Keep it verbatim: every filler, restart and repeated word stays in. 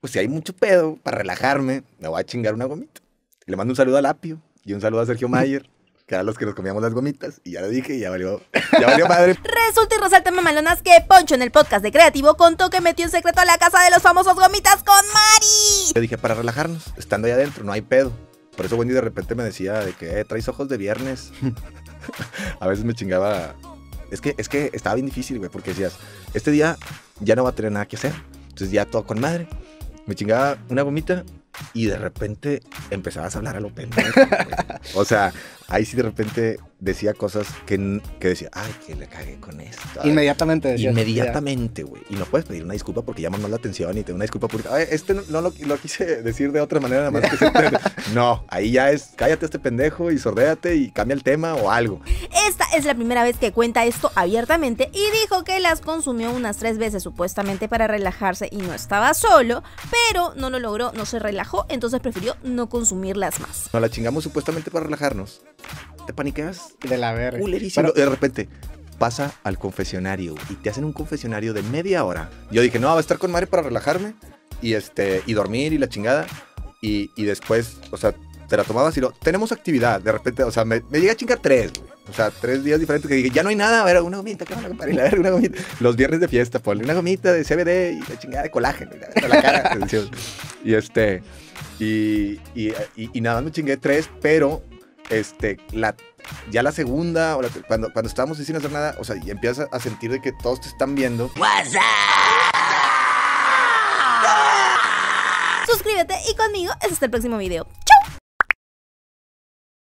pues si hay mucho pedo, para relajarme, me voy a chingar una gomita. Le mando un saludo a Apio y un saludo a Sergio Mayer, que eran los que nos comíamos las gomitas, y ya lo dije y ya valió, ya valió madre. Resulta y resalta, mamalonas, que Poncho en el podcast de Creativo contó que metió en secreto a la casa de los famosos gomitas con Mari. Yo dije, para relajarnos, estando ahí adentro, no hay pedo. Por eso Wendy de repente me decía de que, eh, traes ojos de viernes. A veces me chingaba. Es que, es que estaba bien difícil, güey, porque decías, este día ya no va a tener nada que hacer. Entonces ya todo con madre. Me chingaba una gomita y de repente empezabas a hablar a lo pendejo, güey. O sea, ahí sí de repente decía cosas que, que decía, ay, que le cagué con esto. Ay. Inmediatamente decías. Inmediatamente, güey. Y no puedes pedir una disculpa porque llaman más la atención y te una disculpa pública. Ay, este no, no lo, lo quise decir de otra manera, nada más que se entiende. No, ahí ya es, cállate este pendejo y sordéate y cambia el tema o algo. Esta es la primera vez que cuenta esto abiertamente y dijo que las consumió unas tres veces supuestamente para relajarse y no estaba solo, pero no lo logró, no se relajó, entonces prefirió no consumirlas más. Nos la chingamos supuestamente para relajarnos. Te paniqueas. De la verga. Culerísimo. De repente pasa al confesionario y te hacen un confesionario de media hora. Yo dije, no, va a estar con madre para relajarme y este y dormir y la chingada. Y, y después, o sea, te la tomabas y lo... Tenemos actividad. De repente, o sea, me, me llegué a chingar tres, güey. O sea, tres días diferentes que dije, ya no hay nada. A ver, una gomita, ¿qué van a comprar? A ver, una gomita. Los viernes de fiesta, ponle una gomita de C B D y la chingada de colágeno. Y la, la cara. Y este... Y, y, y, y nada, me chingué tres, pero... Este, la, ya la segunda, o la, cuando, cuando estábamos sin hacer nada, o sea, y empiezas a, a sentir de que todos te están viendo. WhatsApp. Suscríbete y conmigo es hasta el próximo video.